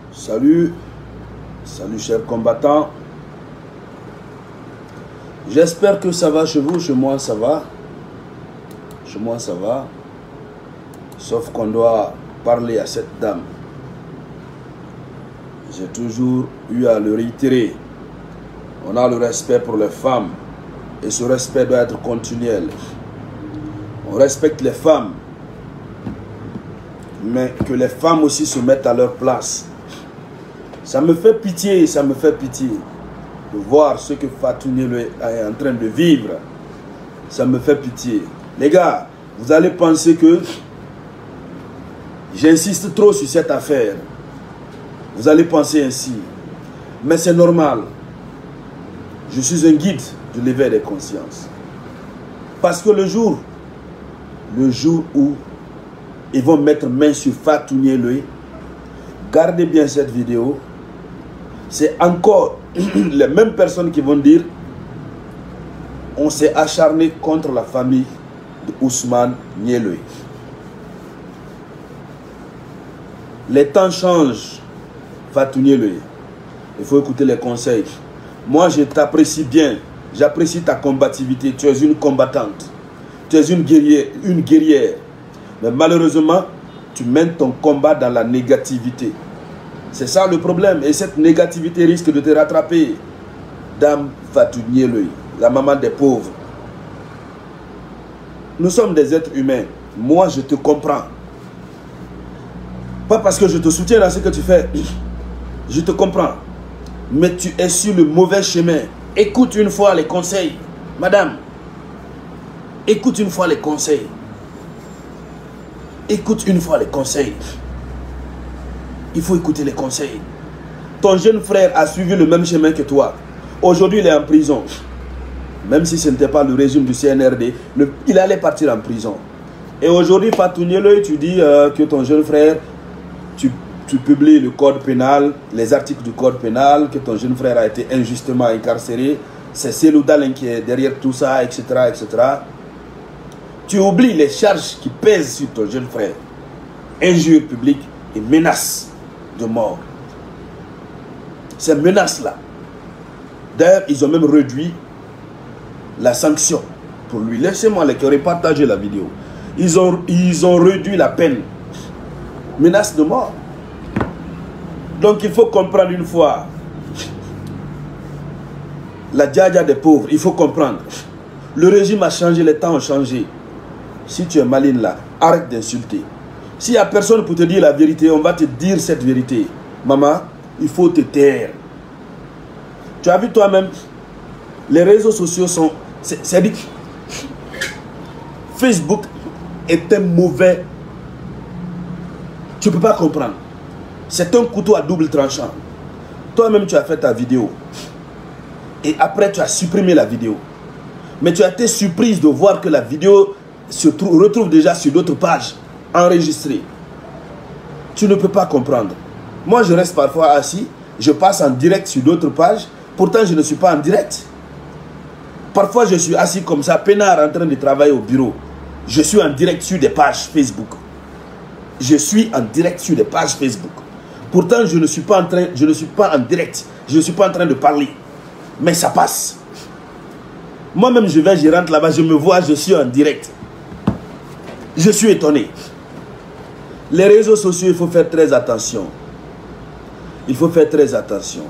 Salut, salut chers combattants. J'espère que ça va chez vous, chez moi ça va. Chez moi ça va. Sauf qu'on doit parler à cette dame. J'ai toujours eu à le réitérer. On a le respect pour les femmes. Et ce respect doit être continuel. On respecte les femmes. Mais que les femmes aussi se mettent à leur place. Ça me fait pitié, ça me fait pitié de voir ce que Fatou Niéloué est en train de vivre. Ça me fait pitié. Les gars, vous allez penser que j'insiste trop sur cette affaire. Vous allez penser ainsi. Mais c'est normal. Je suis un guide de l'éveil des consciences. Parce que le jour où ils vont mettre main sur Fatou Niéloué, gardez bien cette vidéo. C'est encore les mêmes personnes qui vont dire on s'est acharné contre la famille de Ousmane Niéloué. Les temps changent, Fatou Niéloué. Il faut écouter les conseils. Moi, je t'apprécie bien. J'apprécie ta combativité. Tu es une combattante. Tu es une guerrière. Mais malheureusement, tu mènes ton combat dans la négativité. C'est ça le problème. Et cette négativité risque de te rattraper. Dame Fatou Niéloué, la maman des pauvres. Nous sommes des êtres humains. Moi, je te comprends. Pas parce que je te soutiens dans ce que tu fais. Je te comprends. Mais tu es sur le mauvais chemin. Écoute une fois les conseils. Madame, écoute une fois les conseils. Écoute une fois les conseils. Il faut écouter les conseils. Ton jeune frère a suivi le même chemin que toi. Aujourd'hui, il est en prison. Même si ce n'était pas le régime du CNRD, il allait partir en prison. Et aujourd'hui, Fatou Niéloué, tu dis que ton jeune frère, tu publies le code pénal, les articles du code pénal, que ton jeune frère a été injustement incarcéré. C'est Cellou Dalein qui est derrière tout ça, etc., etc. Tu oublies les charges qui pèsent sur ton jeune frère. Injure publique et menace de mort. Ces menaces-là. D'ailleurs, ils ont même réduit la sanction pour lui. Laissez-moi les cœurs et partagez la vidéo. Ils ont réduit la peine. Menace de mort. Donc il faut comprendre une fois. La djadja des pauvres, il faut comprendre. Le régime a changé, les temps ont changé. Si tu es maligne là, arrête d'insulter. S'il n'y a personne pour te dire la vérité, on va te dire cette vérité. Maman, il faut te taire. Tu as vu toi-même, les réseaux sociaux sont... C'est dit, Facebook est un mauvais... Tu ne peux pas comprendre. C'est un couteau à double tranchant. Toi-même, tu as fait ta vidéo. Et après, tu as supprimé la vidéo. Mais tu as été surprise de voir que la vidéo se retrouve déjà sur d'autres pages enregistrées. Tu ne peux pas comprendre. Moi, je reste parfois assis. Je passe en direct sur d'autres pages. Pourtant, je ne suis pas en direct. Parfois, je suis assis comme ça, peinard en train de travailler au bureau. Je suis en direct sur des pages Facebook. Je suis en direct sur des pages Facebook. Pourtant, je ne suis pas en direct. Je ne suis pas en train de parler. Mais ça passe. Moi-même, je rentre là-bas, je me vois, je suis en direct. Je suis étonné. Les réseaux sociaux, il faut faire très attention. Il faut faire très attention.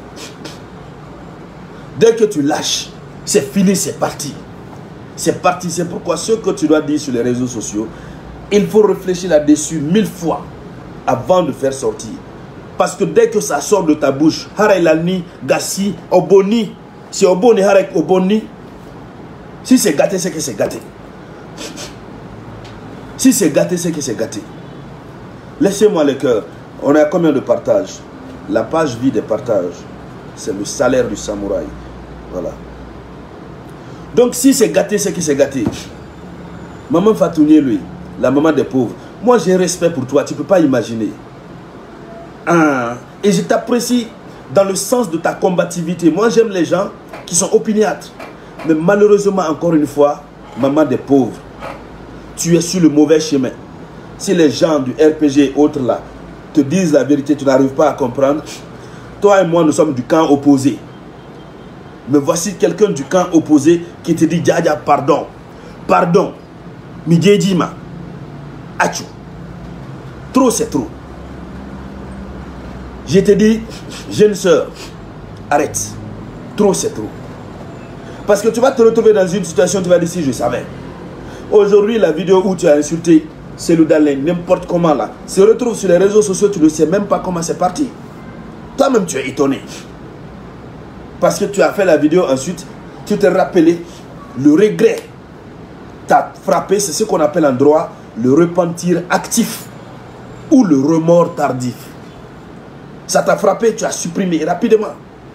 Dès que tu lâches, c'est fini, c'est parti. C'est parti. C'est pourquoi ce que tu dois dire sur les réseaux sociaux, il faut réfléchir là-dessus 1000 fois avant de faire sortir. Parce que dès que ça sort de ta bouche, Harailani, Gassi, Oboni, si Oboni, Harak Oboni, si c'est gâté, c'est que c'est gâté. Si c'est gâté, c'est que c'est gâté. Laissez-moi le cœur. On a combien de partages? La page vide des partages. C'est le salaire du samouraï. Voilà. Donc si c'est gâté, c'est que c'est gâté. Maman Fatou Niéloué, la maman des pauvres. Moi j'ai respect pour toi, tu ne peux pas imaginer. Et je t'apprécie dans le sens de ta combativité. Moi j'aime les gens qui sont opiniâtres. Mais malheureusement, encore une fois, maman des pauvres, tu es sur le mauvais chemin. Si les gens du RPG et autres là te disent la vérité, tu n'arrives pas à comprendre. Toi et moi, nous sommes du camp opposé. Mais voici quelqu'un du camp opposé qui te dit, Dja, pardon. Pardon. Midjedima. Achou. Trop, c'est trop. Je te dis, jeune soeur, arrête. Trop, c'est trop. Parce que tu vas te retrouver dans une situation, tu vas dire, si je savais. Aujourd'hui, la vidéo où tu as insulté Cellou Dalein, n'importe comment là, se retrouve sur les réseaux sociaux, tu ne sais même pas comment c'est parti. Toi-même, tu es étonné. Parce que tu as fait la vidéo, ensuite, tu t'es rappelé le regret. T'as frappé, c'est ce qu'on appelle en droit le repentir actif ou le remords tardif. Ça t'a frappé, tu as supprimé rapidement.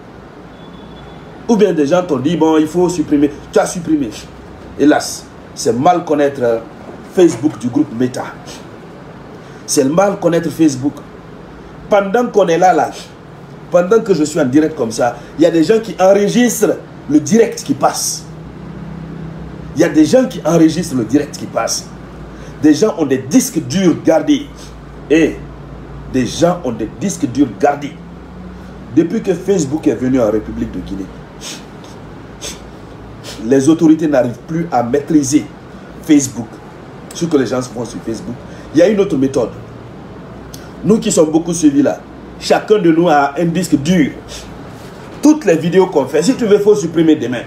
Ou bien des gens t'ont dit, bon, il faut supprimer. Tu as supprimé. Hélas, c'est mal connaître Facebook du groupe Meta. C'est mal connaître Facebook. Pendant qu'on est là, pendant que je suis en direct comme ça, il y a des gens qui enregistrent le direct qui passe. Il y a des gens qui enregistrent le direct qui passe. Des gens ont des disques durs gardés. Et des gens ont des disques durs gardés. Depuis que Facebook est venu en République de Guinée, les autorités n'arrivent plus à maîtriser Facebook. Ce que les gens font sur Facebook. Il y a une autre méthode. Nous qui sommes beaucoup suivis là, chacun de nous a un disque dur. Toutes les vidéos qu'on fait, si tu veux, il faut supprimer demain.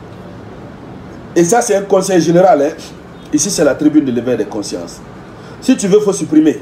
Et ça, c'est un conseil général. Hein. Ici, c'est la tribune de l'éveil des consciences. Si tu veux, il faut supprimer.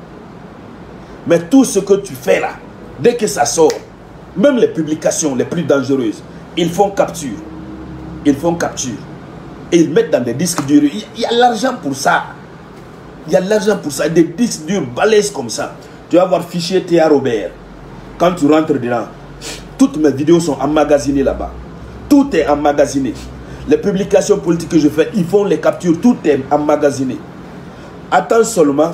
Mais tout ce que tu fais là, dès que ça sort, même les publications les plus dangereuses, ils font capture. Ils font capture. Et ils mettent dans des disques durs. Il y a l'argent pour ça. Il y a l'argent pour ça. Des disques durs balèzes comme ça. Tu vas voir fichier Théa Robert. Quand tu rentres dedans, toutes mes vidéos sont emmagasinées là-bas. Tout est emmagasiné. Les publications politiques que je fais, ils font les captures. Tout est emmagasiné. Attends seulement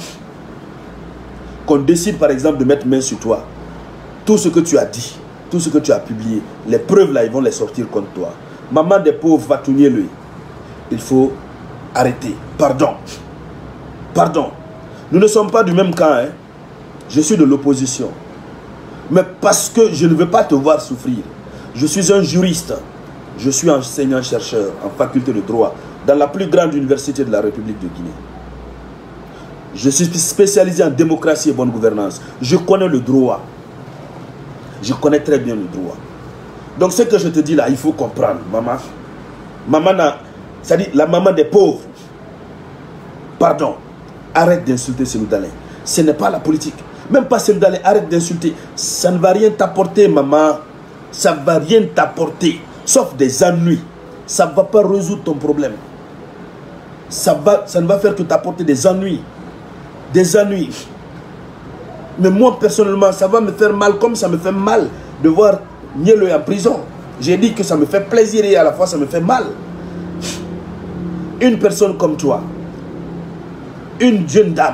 qu'on décide par exemple de mettre main sur toi. Tout ce que tu as dit, tout ce que tu as publié, les preuves là, ils vont les sortir contre toi. Maman des pauvres va tourner lui. Il faut arrêter. Pardon. Pardon. Nous ne sommes pas du même camp. Hein. Je suis de l'opposition. Mais parce que je ne veux pas te voir souffrir. Je suis un juriste. Je suis enseignant-chercheur en faculté de droit dans la plus grande université de la République de Guinée. Je suis spécialisé en démocratie et bonne gouvernance. Je connais le droit. Je connais très bien le droit. Donc ce que je te dis là, il faut comprendre, maman. Maman, c'est-à-dire la maman des pauvres. Pardon. Arrête d'insulter Cellou Dalein. Ce n'est pas la politique. Même pas Cellou Dalein, arrête d'insulter. Ça ne va rien t'apporter, maman. Ça ne va rien t'apporter. Sauf des ennuis. Ça ne va pas résoudre ton problème. Ça ne va faire que t'apporter des ennuis. Des ennuis. Mais moi, personnellement, ça va me faire mal comme ça me fait mal de voir Nielo en prison. J'ai dit que ça me fait plaisir et à la fois ça me fait mal. Une personne comme toi, une jeune dame,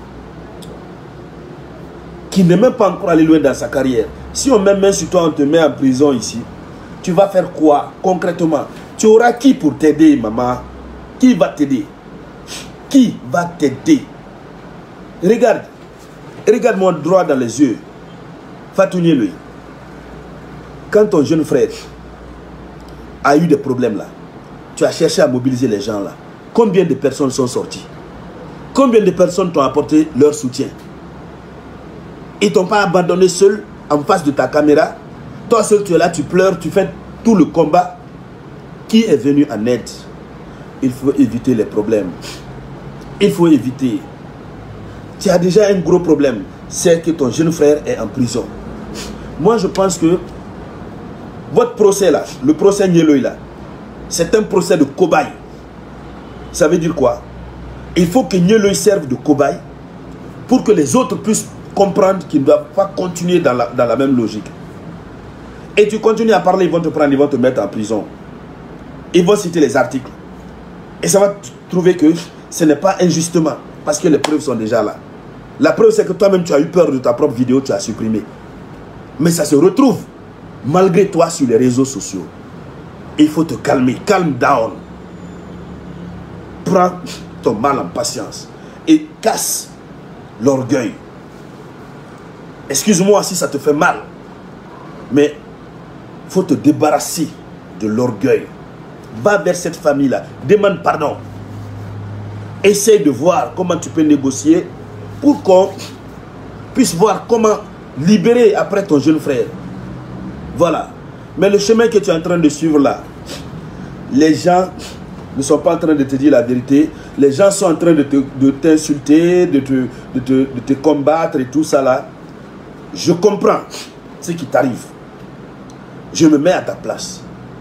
qui n'est même pas encore allée loin dans sa carrière. Si on met main sur toi, on te met en prison ici, tu vas faire quoi concrètement? Tu auras qui pour t'aider, maman? Qui va t'aider? Qui va t'aider? Regarde. Regarde-moi droit dans les yeux. Fatou Nielo. Quand ton jeune frère a eu des problèmes là, tu as cherché à mobiliser les gens là. Combien de personnes sont sorties? Combien de personnes t'ont apporté leur soutien? Ils ne t'ont pas abandonné seul en face de ta caméra. Toi seul tu es là, tu pleures, tu fais tout le combat. Qui est venu en aide? Il faut éviter les problèmes. Il faut éviter. Tu as déjà un gros problème. C'est que ton jeune frère est en prison. Moi je pense que votre procès là, le procès Nielo là, c'est un procès de cobaye. Ça veut dire quoi? Il faut que Nielo serve de cobaye pour que les autres puissent comprendre qu'ils ne doivent pas continuer dans la même logique. Et tu continues à parler, ils vont te prendre, ils vont te mettre en prison. Ils vont citer les articles. Et ça va trouver que ce n'est pas injustement, parce que les preuves sont déjà là. La preuve, c'est que toi-même, tu as eu peur de ta propre vidéo, tu as supprimé. Mais ça se retrouve, malgré toi, sur les réseaux sociaux. Il faut te calmer, calm down. Prends ton mal en patience et casse l'orgueil. Excuse-moi si ça te fait mal. Mais il faut te débarrasser de l'orgueil. Va vers cette famille-là. Demande pardon. Essaye de voir comment tu peux négocier pour qu'on puisse voir comment libérer après ton jeune frère. Voilà. Mais le chemin que tu es en train de suivre là, les gens ne sont pas en train de te dire la vérité. Les gens sont en train de t'insulter, de te combattre et tout ça là. Je comprends ce qui t'arrive. Je me mets à ta place.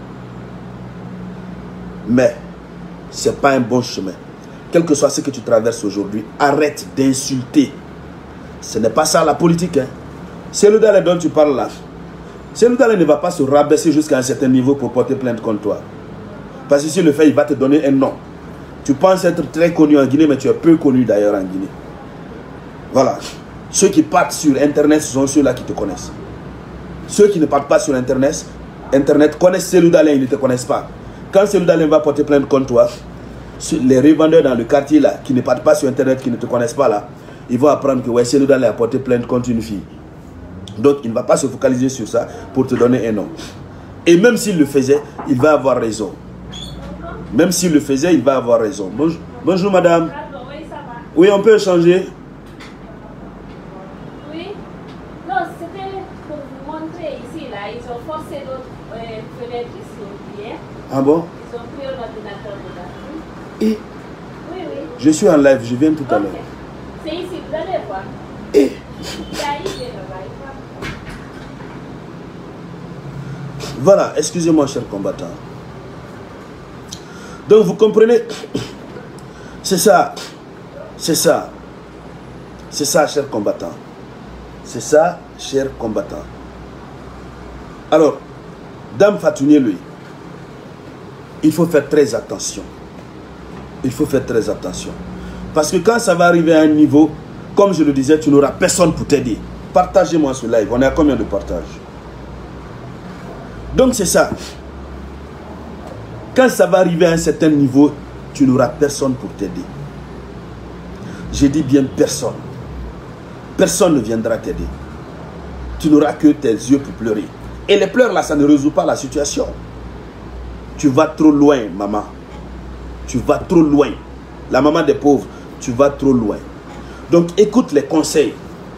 Mais ce n'est pas un bon chemin. Quel que soit ce que tu traverses aujourd'hui, arrête d'insulter. Ce n'est pas ça la politique. Hein. Celui dont tu parles là, celui ne va pas se rabaisser jusqu'à un certain niveau pour porter plainte contre toi. Parce que si le fait, il va te donner un nom. Tu penses être très connu en Guinée, mais tu es peu connu d'ailleurs en Guinée. Voilà. Ceux qui partent sur Internet, ce sont ceux-là qui te connaissent. Ceux qui ne partent pas sur Internet connaissent Cellou Dalein, ils ne te connaissent pas. Quand Cellou Dalein va porter plainte contre toi, les revendeurs dans le quartier là, qui ne partent pas sur Internet, qui ne te connaissent pas là, ils vont apprendre que ouais, Cellou Dalein a porté plainte contre une fille. Donc il ne va pas se focaliser sur ça pour te donner un nom. Et même s'il le faisait, il va avoir raison. Même s'il le faisait, il va avoir raison. Bonjour, bonjour madame. Oui, on peut échanger. Oui. Non, c'était pour vous montrer ici, là. Ils ont forcé notre fenêtre ici hier. Ah bon? Ils ont pris un ordinateur de la rue. Et oui, oui. Je suis en live, je viens tout à l'heure. C'est ici, vous allez voir. Et voilà, excusez-moi, cher combattant. Donc, vous comprenez? C'est ça. C'est ça. C'est ça, cher combattant. C'est ça, cher combattant. Alors, Dame Fatounier, lui, il faut faire très attention. Il faut faire très attention. Parce que quand ça va arriver à un niveau, comme je le disais, tu n'auras personne pour t'aider. Partagez-moi ce live. On est à combien de partages? Donc c'est ça. Quand ça va arriver à un certain niveau, tu n'auras personne pour t'aider. Je dis bien personne. Personne ne viendra t'aider. Tu n'auras que tes yeux pour pleurer. Et les pleurs là, ça ne résout pas la situation. Tu vas trop loin, maman. Tu vas trop loin. La maman des pauvres, tu vas trop loin. Donc écoute les conseils.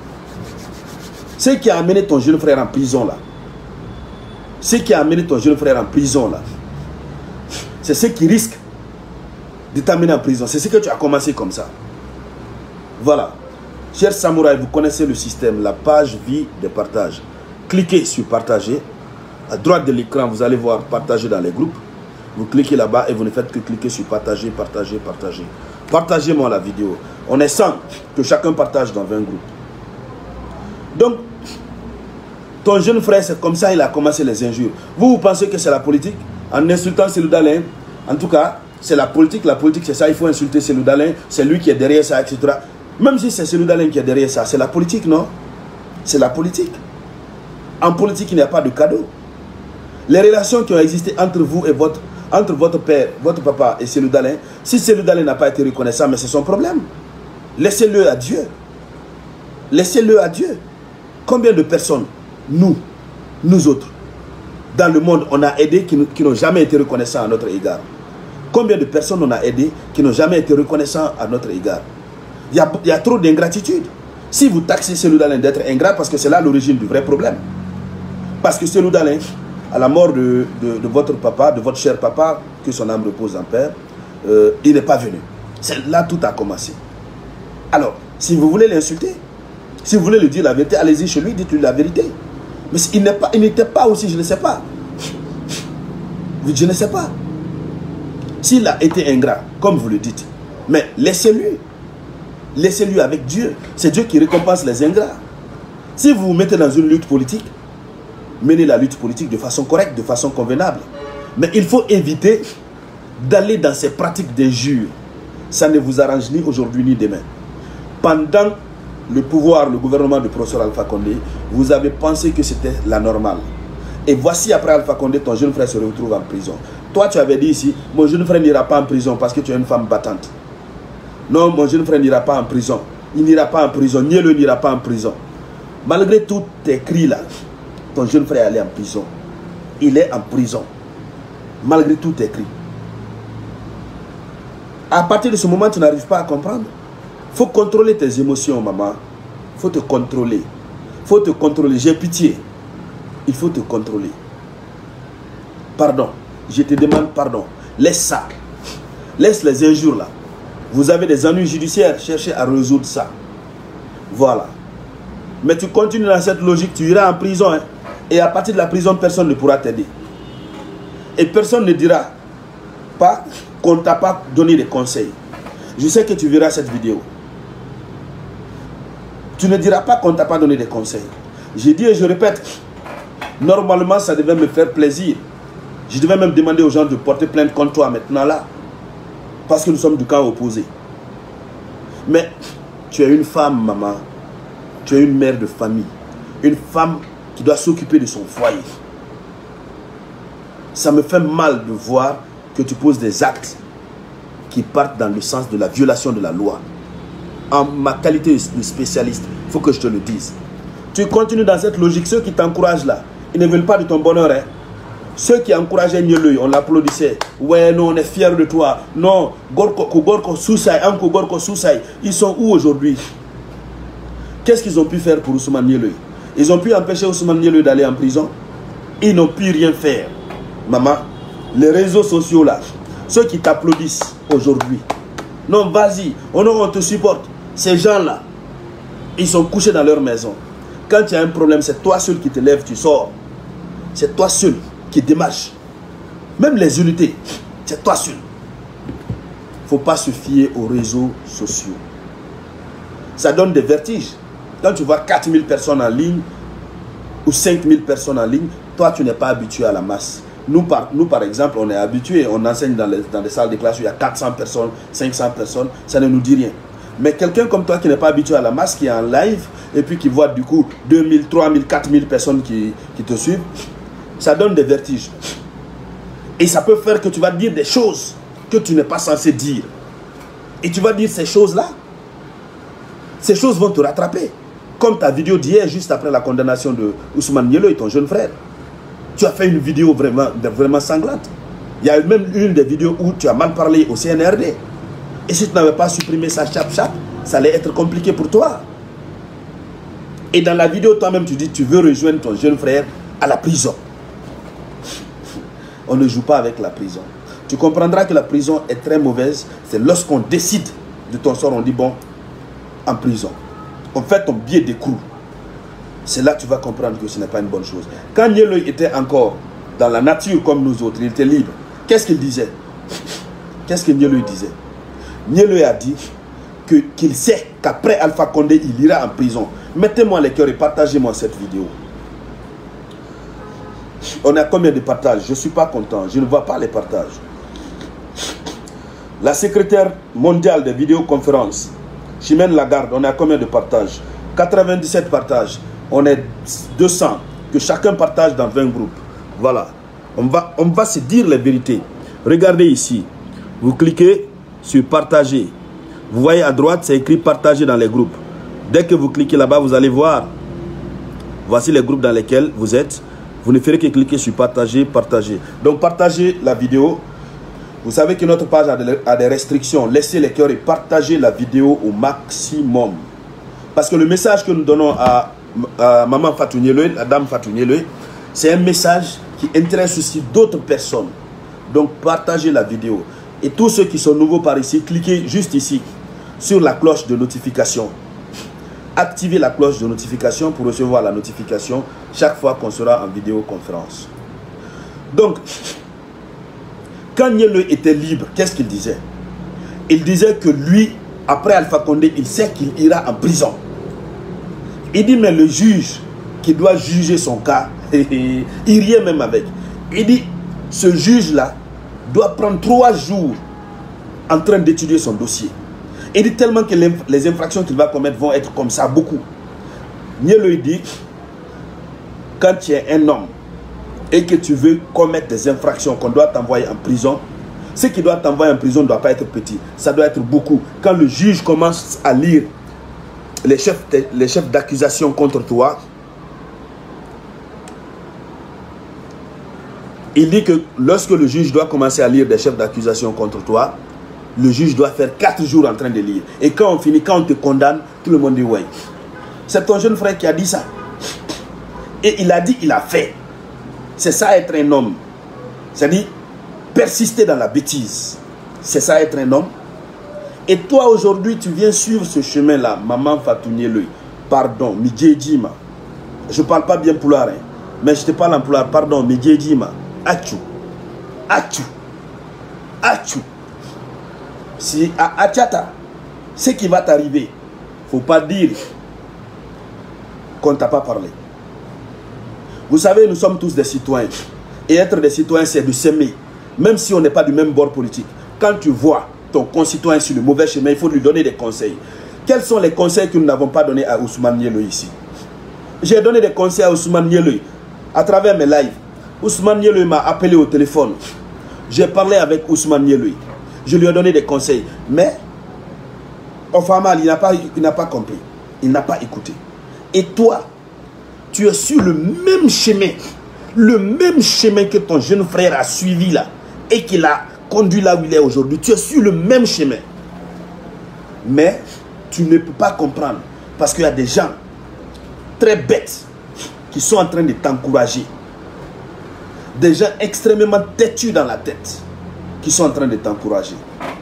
Ce qui a amené ton jeune frère en prison là. Ce qui a amené ton jeune frère en prison là. C'est ce qui risque de t'amener en prison. C'est ce que tu as commencé comme ça. Voilà. Chers samouraïs, vous connaissez le système. La page vie de partage. Cliquez sur partager. À droite de l'écran, vous allez voir partager dans les groupes. Vous cliquez là-bas et vous ne faites que cliquer sur partager, partager, partager. Partagez-moi la vidéo. On est 100 que chacun partage dans 20 groupes. Donc, ton jeune frère, c'est comme ça il a commencé les injures. Vous pensez que c'est la politique? En insultant Cellou Dalein, en tout cas, c'est la politique. La politique, c'est ça. Il faut insulter Cellou Dalein. C'est lui qui est derrière ça, etc. Même si c'est Cellou Dalein qui est derrière ça, c'est la politique, non? C'est la politique. En politique, il n'y a pas de cadeau. Les relations qui ont existé entre vous et entre votre père, votre papa et Cellou Dalein, si Cellou Dalein n'a pas été reconnaissant, mais c'est son problème. Laissez-le à Dieu. Laissez-le à Dieu. Combien de personnes, nous autres, dans le monde, on a aidé qui n'ont jamais été reconnaissants à notre égard? Combien de personnes on a aidé qui n'ont jamais été reconnaissants à notre égard? Il y a trop d'ingratitude. Si vous taxez Cellou Dalein d'être ingrat, parce que c'est là l'origine du vrai problème. Parce que Cellou Dalein, à la mort de votre papa, de votre cher papa, que son âme repose en paix, il n'est pas venu. C'est là tout a commencé. Alors, si vous voulez l'insulter, si vous voulez lui dire la vérité, allez-y chez lui, dites-lui la vérité. Mais il n'était pas aussi, je ne sais pas. Je ne sais pas. S'il a été ingrat, comme vous le dites, mais laissez-lui. Laissez-lui avec Dieu. C'est Dieu qui récompense les ingrats. Si vous vous mettez dans une lutte politique, menez la lutte politique de façon correcte, de façon convenable. Mais il faut éviter d'aller dans ces pratiques d'injure. Ça ne vous arrange ni aujourd'hui ni demain. Pendant le pouvoir, le gouvernement du professeur Alpha Condé, vous avez pensé que c'était la normale. Et voici après Alpha Condé, ton jeune frère se retrouve en prison. Toi, tu avais dit ici, mon jeune frère n'ira pas en prison parce que tu es une femme battante. Non, mon jeune frère n'ira pas en prison. Il n'ira pas en prison. Nielo n'ira pas en prison. Malgré tous tes cris là, ton jeune frère est allé en prison. Il est en prison. Malgré tous tes cris. À partir de ce moment, tu n'arrives pas à comprendre. Il faut contrôler tes émotions, maman. Il faut te contrôler. Il faut te contrôler. J'ai pitié. Il faut te contrôler. Pardon. Je te demande pardon. Laisse ça. Laisse les injures là. Vous avez des ennuis judiciaires. Cherchez à résoudre ça. Voilà. Mais tu continues dans cette logique, tu iras en prison. Hein? Et à partir de la prison, personne ne pourra t'aider. Et personne ne dira pas qu'on ne t'a pas donné des conseils. Je sais que tu verras cette vidéo. Tu ne diras pas qu'on ne t'a pas donné des conseils. Je dis et je répète, normalement ça devait me faire plaisir. Je devais même demander aux gens de porter plainte contre toi maintenant là. Parce que nous sommes du camp opposé. Mais tu es une femme, maman. Tu es une mère de famille. Une femme qui doit s'occuper de son foyer. Ça me fait mal de voir que tu poses des actes qui partent dans le sens de la violation de la loi. En ma qualité de spécialiste, il faut que je te le dise. Tu continues dans cette logique. Ceux qui t'encouragent là, ils ne veulent pas de ton bonheur. Hein? Ceux qui encourageaient Nyeloi, on l'applaudissait. Ouais, non, on est fiers de toi. Non, Gorko Soussaï, Anko Gorko Soussaï, ils sont où aujourd'hui? Qu'est-ce qu'ils ont pu faire pour Ousmane Nyeloi? Ils ont pu empêcher Ousmane Nyeloi d'aller en prison? Ils n'ont pu rien faire. Maman, les réseaux sociaux là, ceux qui t'applaudissent aujourd'hui, non, vas-y, on te supporte. Ces gens-là, ils sont couchés dans leur maison. Quand il y a un problème, c'est toi seul qui te lèves, tu sors. C'est toi seul qui démarche. Même les unités, c'est toi seul. Il ne faut pas se fier aux réseaux sociaux. Ça donne des vertiges. Quand tu vois 4000 personnes en ligne ou 5000 personnes en ligne, toi, tu n'es pas habitué à la masse. Nous, par exemple, on est habitués, on enseigne dans des salles de classe où il y a 400 personnes, 500 personnes, ça ne nous dit rien. Mais quelqu'un comme toi qui n'est pas habitué à la masse, qui est en live, et puis qui voit du coup 2000, 3000, 4000 personnes qui te suivent, ça donne des vertiges. Et ça peut faire que tu vas dire des choses que tu n'es pas censé dire. Et tu vas dire ces choses-là, ces choses vont te rattraper. Comme ta vidéo d'hier, juste après la condamnation de Ousmane Nyeloi, ton jeune frère. Tu as fait une vidéo vraiment sanglante. Il y a même une des vidéos où tu as mal parlé au CNRD. Et si tu n'avais pas supprimé ça, ça allait être compliqué pour toi. Et dans la vidéo, toi-même, tu dis tu veux rejoindre ton jeune frère à la prison. On ne joue pas avec la prison. Tu comprendras que la prison est très mauvaise. C'est lorsqu'on décide de ton sort, on dit bon, en prison. On fait ton billet d'écrou. C'est là que tu vas comprendre que ce n'est pas une bonne chose. Quand Nyeloi était encore dans la nature comme nous autres, il était libre. Qu'est-ce qu'il disait? Qu'est-ce que Nyeloi disait? Nyeloi a dit qu'il sait qu'après Alpha Condé, il ira en prison. Mettez-moi les cœurs et partagez-moi cette vidéo. On a combien de partages? Je ne suis pas content. Je ne vois pas les partages. La secrétaire mondiale des vidéoconférences, Chimène Lagarde, on a combien de partages? 97 partages. On est 200. Que chacun partage dans 20 groupes. Voilà. On va se dire les vérités. Regardez ici. Vous cliquez sur partager. Vous voyez à droite, c'est écrit partager dans les groupes. Dès que vous cliquez là-bas, vous allez voir. Voici les groupes dans lesquels vous êtes. Vous ne ferez que cliquer sur partager, partager. Donc partagez la vidéo. Vous savez que notre page a des restrictions. Laissez les cœurs et partagez la vidéo au maximum. Parce que le message que nous donnons à Maman Fatou Nyeloi, la dame Fatou Nyeloi, c'est un message qui intéresse aussi d'autres personnes. Donc partagez la vidéo. Et tous ceux qui sont nouveaux par ici, cliquez juste ici sur la cloche de notification. Activez la cloche de notification pour recevoir la notification chaque fois qu'on sera en vidéoconférence. Donc, quand Nyeloi était libre, qu'est-ce qu'il disait? Il disait que lui, après Alpha Condé, il sait qu'il ira en prison. Il dit, mais le juge qui doit juger son cas, il riait même avec. Il dit, ce juge-là doit prendre 3 jours en train d'étudier son dossier. Il dit tellement que les infractions qu'il va commettre vont être comme ça, beaucoup. Nyeloi dit, quand tu es un homme et que tu veux commettre des infractions qu'on doit t'envoyer en prison, ce qui doit t'envoyer en prison ne doit pas être petit, ça doit être beaucoup. Quand le juge commence à lire les chefs d'accusation contre toi. Il dit que lorsque le juge doit commencer à lire des chefs d'accusation contre toi, le juge doit faire 4 jours en train de lire. Et quand on finit, quand on te condamne, tout le monde dit ouais. C'est ton jeune frère qui a dit ça. Et il a dit, il a fait. C'est ça être un homme. C'est-à-dire, persister dans la bêtise. C'est ça être un homme. Et toi aujourd'hui, tu viens suivre ce chemin-là, Maman Fatou Niéloy. Pardon, Midjedjima. Je ne parle pas bien Pulaar, hein, mais je te parle en Pulaar. Pardon, Midjedjima. Achou. Achou. Achou. Si à Achata, ce qui va t'arriver, il ne faut pas dire qu'on ne t'a pas parlé. Vous savez, nous sommes tous des citoyens. Et être des citoyens, c'est de s'aimer. Même si on n'est pas du même bord politique. Quand tu vois ton concitoyen sur le mauvais chemin, il faut lui donner des conseils. Quels sont les conseils que nous n'avons pas donnés à Ousmane Niéloy ici? J'ai donné des conseils à Ousmane Niéloy à travers mes lives. Ousmane Niéloy m'a appelé au téléphone. J'ai parlé avec Ousmane Niéloy. Je lui ai donné des conseils. Mais, Ofamal, il n'a pas compris. Il n'a pas écouté. Et toi, tu es sur le même chemin. Le même chemin que ton jeune frère a suivi là. Et qu'il a conduit là où il est aujourd'hui. Tu es sur le même chemin. Mais, tu ne peux pas comprendre. Parce qu'il y a des gens très bêtes qui sont en train de t'encourager. Des gens extrêmement têtus dans la tête qui sont en train de t'encourager.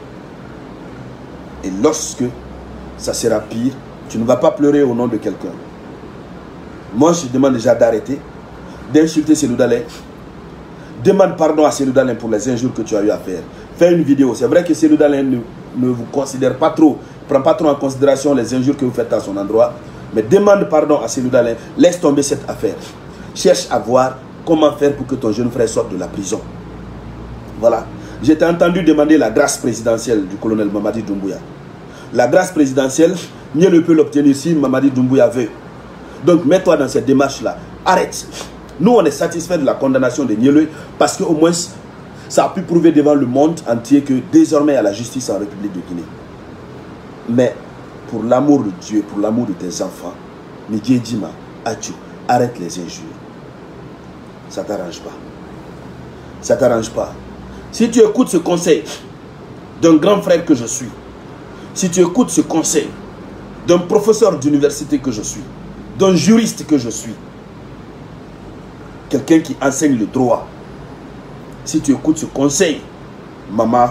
Et lorsque ça sera pire, tu ne vas pas pleurer au nom de quelqu'un. Moi, je te demande déjà d'arrêter, d'insulter Cellou Dalein. Demande pardon à Cellou Dalein pour les injures que tu as eu à faire. Fais une vidéo. C'est vrai que Cellou Dalein ne vous considère pas trop, ne prend pas trop en considération les injures que vous faites à son endroit. Mais demande pardon à Cellou Dalein. Laisse tomber cette affaire. Cherche à voir comment faire pour que ton jeune frère sorte de la prison. Voilà. J'ai entendu demander la grâce présidentielle du colonel Mamadi Doumbouya. La grâce présidentielle, mieux ne peut l'obtenir si Mamadi Doumbouya veut. Donc mets-toi dans cette démarche-là. Arrête. Nous, on est satisfait de la condamnation de Niéloy parce qu'au moins, ça a pu prouver devant le monde entier que désormais, il y a la justice en République de Guinée. Mais pour l'amour de Dieu, pour l'amour de tes enfants, Midjedjima, Achou, arrête les injures. Ça ne t'arrange pas. Ça ne t'arrange pas. Si tu écoutes ce conseil d'un grand frère que je suis, si tu écoutes ce conseil d'un professeur d'université que je suis, d'un juriste que je suis, quelqu'un qui enseigne le droit, si tu écoutes ce conseil, maman,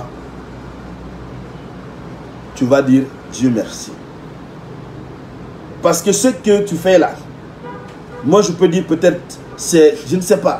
tu vas dire Dieu merci. Parce que ce que tu fais là, moi je peux dire peut-être, c'est, je ne sais pas.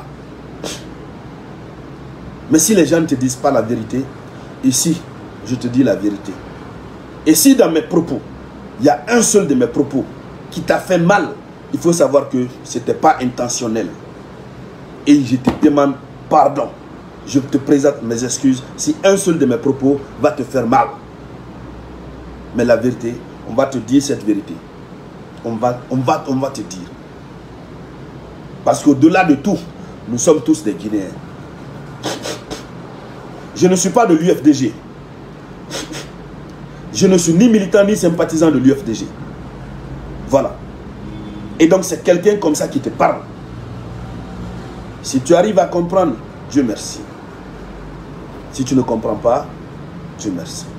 Mais si les gens ne te disent pas la vérité, ici, je te dis la vérité. Et si dans mes propos, il y a un seul de mes propos qui t'a fait mal, il faut savoir que ce n'était pas intentionnel. Et je te demande pardon. Je te présente mes excuses si un seul de mes propos va te faire mal. Mais la vérité, on va te dire cette vérité. On va te dire. Parce qu'au-delà de tout, nous sommes tous des Guinéens. Je ne suis pas de l'UFDG. Je ne suis ni militant ni sympathisant de l'UFDG. Voilà. Et donc c'est quelqu'un comme ça qui te parle. Si tu arrives à comprendre, Dieu merci. Si tu ne comprends pas, Dieu merci.